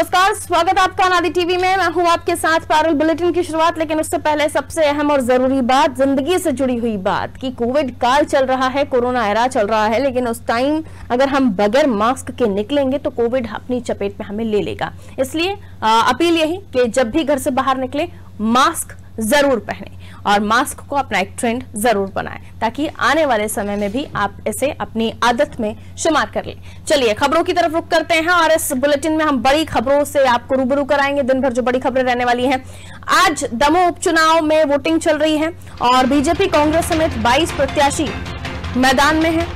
नमस्कार, स्वागत आपका अनादि टीवी में। मैं हूं आपके साथ पारुल। बुलेटिन की शुरुआत, लेकिन उससे पहले सबसे अहम और जरूरी बात, जिंदगी से जुड़ी हुई बात कि कोविड काल चल रहा है, कोरोना एरा चल रहा है, लेकिन उस टाइम अगर हम बगैर मास्क के निकलेंगे तो कोविड अपनी चपेट में हमें ले लेगा। इसलिए अपील यही कि जब भी घर से बाहर निकले मास्क जरूर पहने और मास्क को अपना एक ट्रेंड जरूर बनाएं, ताकि आने वाले समय में भी आप इसे अपनी आदत में शुमार कर लें। चलिए खबरों की तरफ रुख करते हैं और इस बुलेटिन में हम बड़ी खबरों से आपको रूबरू कराएंगे। दिन भर जो बड़ी खबरें रहने वाली हैं। आज दमोह उपचुनाव में वोटिंग चल रही है और बीजेपी कांग्रेस समेत 22 प्रत्याशी मैदान में हैं।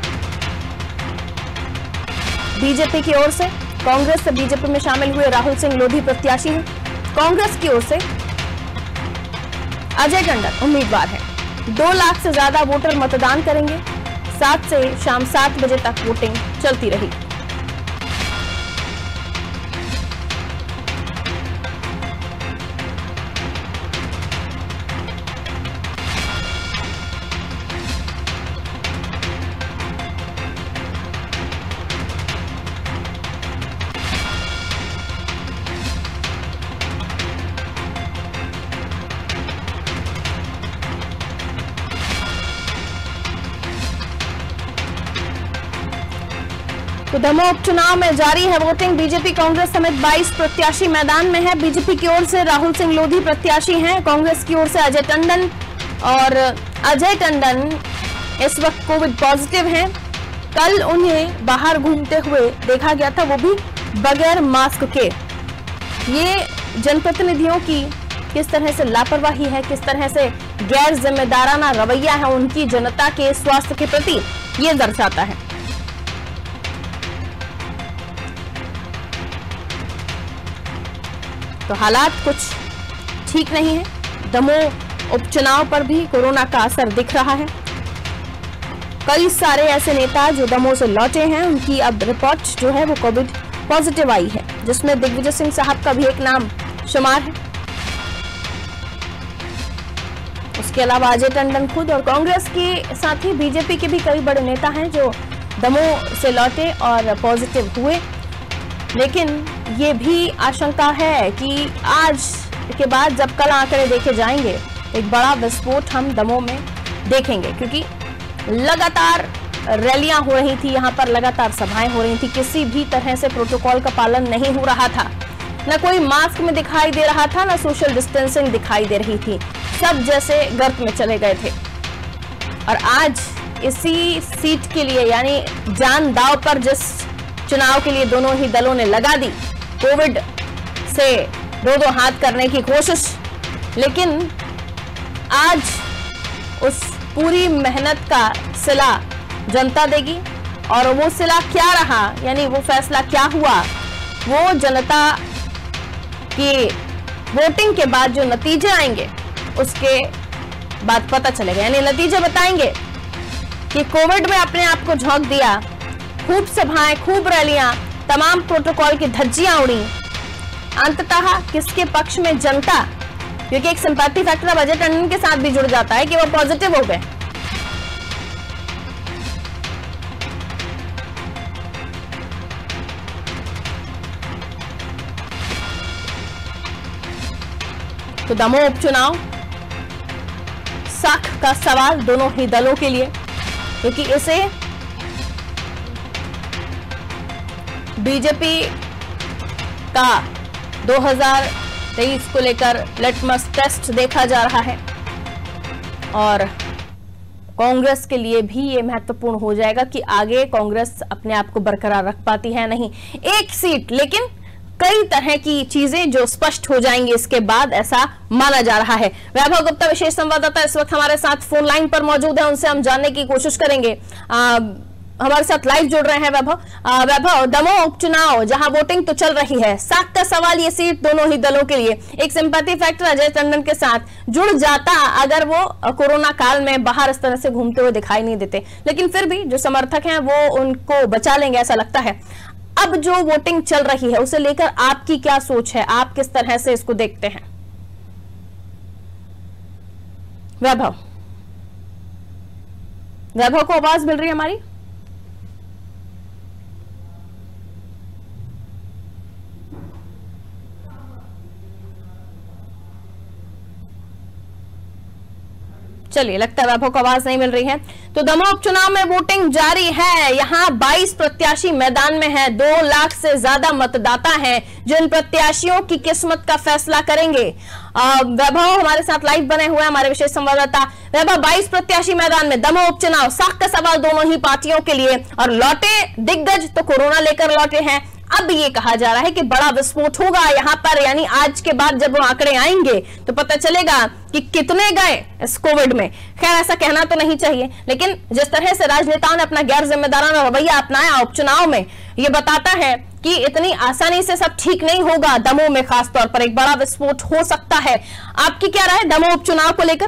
बीजेपी की ओर से कांग्रेस से बीजेपी में शामिल हुए राहुल सिंह लोधी प्रत्याशी हैं। कांग्रेस की ओर से अजय टंडन उम्मीदवार है। 2 लाख से ज्यादा वोटर मतदान करेंगे। 7 से शाम 7 बजे तक वोटिंग चलती रही। तो दमोह उपचुनाव में जारी है वोटिंग। बीजेपी कांग्रेस समेत 22 प्रत्याशी मैदान में है। बीजेपी की ओर से राहुल सिंह लोधी प्रत्याशी हैं। कांग्रेस की ओर से अजय टंडन, और अजय टंडन इस वक्त कोविड पॉजिटिव हैं। कल उन्हें बाहर घूमते हुए देखा गया था, वो भी बगैर मास्क के। ये जनप्रतिनिधियों की किस तरह से लापरवाही है, किस तरह से गैर जिम्मेदाराना रवैया है उनकी जनता के स्वास्थ्य के प्रति, ये दर्शाता है। तो हालात कुछ ठीक नहीं है। दमोह उपचुनाव पर भी कोरोना का असर दिख रहा है। कई सारे ऐसे नेता जो दमोह से लौटे हैं, उनकी अब रिपोर्ट जो है वो कोविड पॉजिटिव आई है, जिसमें दिग्विजय सिंह साहब का भी एक नाम शुमार है। उसके अलावा अजय टंडन खुद और कांग्रेस के साथ ही बीजेपी के भी कई बड़े नेता हैं जो दमोह से लौटे और पॉजिटिव हुए। लेकिन ये भी आशंका है कि आज के बाद जब कल आंकड़े देखे जाएंगे, एक बड़ा विस्फोट हम दमोह में देखेंगे, क्योंकि लगातार रैलियां हो रही थी, यहाँ पर लगातार सभाएं हो रही थी। किसी भी तरह से प्रोटोकॉल का पालन नहीं हो रहा था। न कोई मास्क में दिखाई दे रहा था, न सोशल डिस्टेंसिंग दिखाई दे रही थी। सब जैसे गर्त में चले गए थे। और आज इसी सीट के लिए, यानी जान दांव पर जिस चुनाव के लिए दोनों ही दलों ने लगा दी, कोविड से दो हाथ करने की कोशिश, लेकिन आज उस पूरी मेहनत का सिला जनता देगी। और वो सिला क्या रहा, यानी वो फैसला क्या हुआ, वो जनता की वोटिंग के बाद जो नतीजे आएंगे उसके बाद पता चलेगा। यानी नतीजे बताएंगे कि कोविड में अपने आप को झोंक दिया, खूब सभाएं, खूब रैलियां, तमाम प्रोटोकॉल की धज्जियां उड़ी, अंततः किसके पक्ष में जनता, क्योंकि एक सिंपैथी फैक्टर अब अजय टंडन के साथ भी जुड़ जाता है कि वो पॉजिटिव हो गए। तो दमोह उपचुनाव साख का सवाल दोनों ही दलों के लिए, क्योंकि इसे बीजेपी का 2023 को लेकर लिटमस टेस्ट देखा जा रहा है और कांग्रेस के लिए भी ये महत्वपूर्ण हो जाएगा कि आगे कांग्रेस अपने आप को बरकरार रख पाती है नहीं। एक सीट, लेकिन कई तरह की चीजें जो स्पष्ट हो जाएंगी इसके बाद, ऐसा माना जा रहा है। वैभव गुप्ता विशेष संवाददाता इस वक्त हमारे साथ फोन लाइन पर मौजूद है, उनसे हम जानने की कोशिश करेंगे। हमारे साथ लाइव जुड़ रहे हैं वैभव, दमोह उपचुनाव जहां वोटिंग तो चल रही है, साख का सवाल ये सीट दोनों ही दलों के लिए। एक सिंपैथी फैक्टर अजय टंडन के साथ जुड़ जाता अगर वो कोरोना काल में बाहर इस तरह से घूमते हुए दिखाई नहीं देते, लेकिन फिर भी जो समर्थक हैं वो उनको बचा लेंगे ऐसा लगता है। अब जो वोटिंग चल रही है उसे लेकर आपकी क्या सोच है, आप किस तरह से इसको देखते हैं? वैभव को आवाज मिल रही है हमारी? चलिए, लगता है वैभव को आवाज नहीं मिल रही है। तो दमोह उपचुनाव में वोटिंग जारी है। यहाँ 22 प्रत्याशी मैदान में हैं। 2 लाख से ज्यादा मतदाता हैं जो इन प्रत्याशियों की किस्मत का फैसला करेंगे। वैभव हमारे साथ लाइव बने हुए हैं, हमारे विशेष संवाददाता वैभव। 22 प्रत्याशी मैदान में, दमोह उपचुनाव, साख का सवाल दोनों ही पार्टियों के लिए, और लौटे दिग्गज तो कोरोना लेकर लौटे हैं। अब ये कहा जा रहा है कि बड़ा विस्फोट होगा यहाँ पर, यानी आज के बाद जब वो आंकड़े आएंगे तो पता चलेगा कि कितने गए इस कोविड में। खैर, ऐसा कहना तो नहीं चाहिए, लेकिन जिस तरह से राजनेताओं ने अपना गैर जिम्मेदाराना रवैया अपनाया उपचुनाव में, ये बताता है कि इतनी आसानी से सब ठीक नहीं होगा। दमोह में खासतौर पर एक बड़ा विस्फोट हो सकता है। आपकी क्या राय दमोह उपचुनाव को लेकर?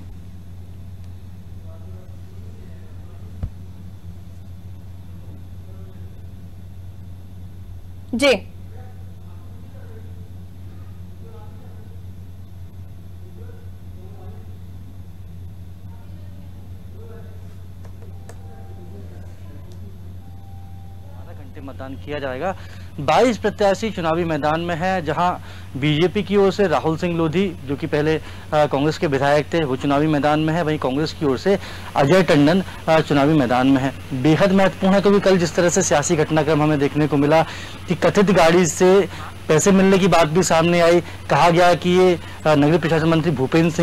जी, मतदान किया जाएगा। 22 प्रत्याशी चुनावी मैदान में हैं, जहां बीजेपी की ओर से राहुल सिंह लोधी, जो कि पहले कांग्रेस के विधायक थे, वो चुनावी मैदान में है। वहीं कांग्रेस की ओर से अजय टंडन चुनावी मैदान में है। बेहद महत्वपूर्ण है क्योंकि कल जिस तरह से सियासी घटनाक्रम हमें देखने को मिला कि कथित गाड़ी से पैसे मिलने की बात भी सामने आई। कहा गया कि ये नगरीय प्रशासन मंत्री भूपेंद्र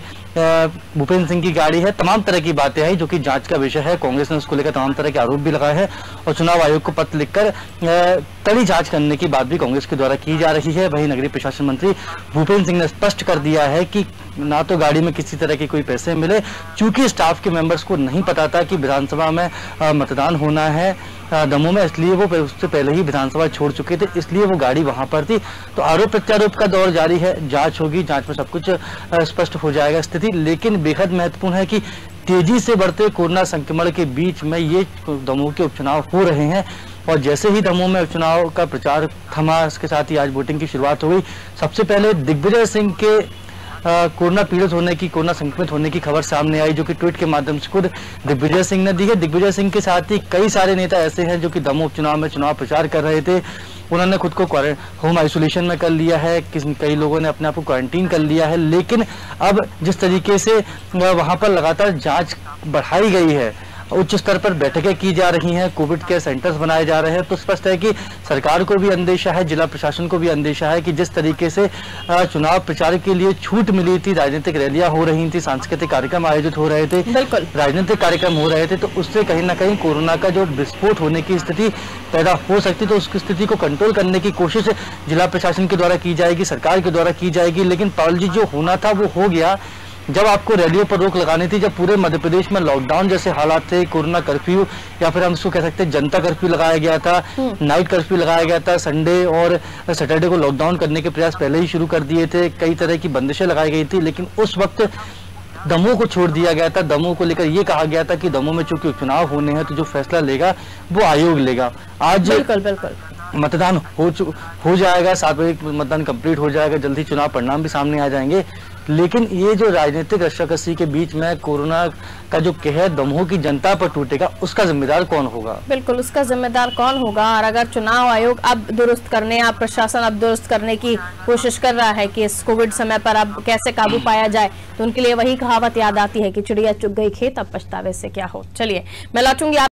सिंह की गाड़ी है। तमाम तरह की बातें आई जो कि जांच का विषय है। कांग्रेस ने उसको लेकर तमाम तरह के आरोप भी लगाए हैं और चुनाव आयोग को पत्र लिखकर कड़ी जांच करने की बात भी कांग्रेस के द्वारा की जा रही है। वहीं नगरीय प्रशासन मंत्री भूपेंद्र सिंह ने स्पष्ट कर दिया है कि ना तो गाड़ी में किसी तरह के कोई पैसे मिले, चूंकि स्टाफ के मेंबर्स को नहीं पता था कि विधानसभा में मतदान होना है दमोह में, इसलिए वो उससे पहले ही विधानसभा छोड़ चुके थे, इसलिए वो गाड़ी वहां पर थी। तो आरोप प्रत्यारोप का दौर जारी है, जांच होगी, जांच में सब कुछ स्पष्ट हो जाएगा स्थिति। लेकिन बेहद महत्वपूर्ण है कि तेजी से बढ़ते कोरोना संक्रमण के बीच में ये दमोह के उपचुनाव हो रहे हैं और जैसे ही दमोह में उपचुनाव का प्रचार थमा, इसके साथ ही आज वोटिंग की शुरुआत हो गई। सबसे पहले दिग्विजय सिंह के कोरोना पीड़ित होने की, कोरोना संक्रमित होने की खबर सामने आई, जो कि ट्वीट के माध्यम से खुद दिग्विजय सिंह ने दी है। दिग्विजय सिंह के साथ ही कई सारे नेता ऐसे हैं जो कि दमोह उपचुनाव में चुनाव प्रचार कर रहे थे। उन्होंने खुद को होम आइसोलेशन में कर लिया है, कई लोगों ने अपने आप को क्वारंटीन कर लिया है। लेकिन अब जिस तरीके से वहां पर लगातार जांच बढ़ाई गई है, उच्च स्तर पर बैठकें की जा रही हैं, कोविड केयर सेंटर्स बनाए जा रहे हैं, तो स्पष्ट है कि सरकार को भी अंदेशा है, जिला प्रशासन को भी अंदेशा है कि जिस तरीके से चुनाव प्रचार के लिए छूट मिली थी, राजनीतिक रैलियां हो रही थी, सांस्कृतिक कार्यक्रम आयोजित हो रहे थे, राजनीतिक कार्यक्रम हो रहे थे, तो उससे कहीं ना कहीं कोरोना का जो विस्फोट होने की स्थिति पैदा हो सकती, तो उसकी स्थिति को कंट्रोल करने की कोशिश जिला प्रशासन के द्वारा की जाएगी, सरकार के द्वारा की जाएगी। लेकिन पाल जी, जो होना था वो हो गया। जब आपको रैलियों पर रोक लगानी थी, जब पूरे मध्य प्रदेश में लॉकडाउन जैसे हालात थे, कोरोना कर्फ्यू या फिर हम इसको कह सकते हैं जनता कर्फ्यू लगाया गया था, नाइट कर्फ्यू लगाया गया था, संडे और सैटरडे को लॉकडाउन करने के प्रयास पहले ही शुरू कर दिए थे, कई तरह की बंदिशें लगाई गई थी। लेकिन उस वक्त दमोह को छोड़ दिया गया था। दमोह को लेकर ये कहा गया था कि दमोह में चूंकि उपचुनाव होने हैं तो जो फैसला लेगा वो आयोग लेगा। आज बिल्कुल मतदान हो जाएगा, 7 बजे मतदान कंप्लीट हो जाएगा, जल्दी चुनाव परिणाम भी सामने आ जाएंगे। लेकिन ये जो राजनीतिक रस्साकसी के बीच में कोरोना का जो कहर दमोह की जनता पर टूटेगा, उसका जिम्मेदार कौन होगा? बिल्कुल, उसका जिम्मेदार कौन होगा। और अगर चुनाव आयोग अब दुरुस्त करने या प्रशासन अब दुरुस्त करने की कोशिश कर रहा है कि इस कोविड समय पर अब कैसे काबू पाया जाए, तो उनके लिए वही कहावत याद आती है कि चिड़िया चुग गई खेत, अब पछतावे से क्या हो। चलिए, मैं लौटूंगी।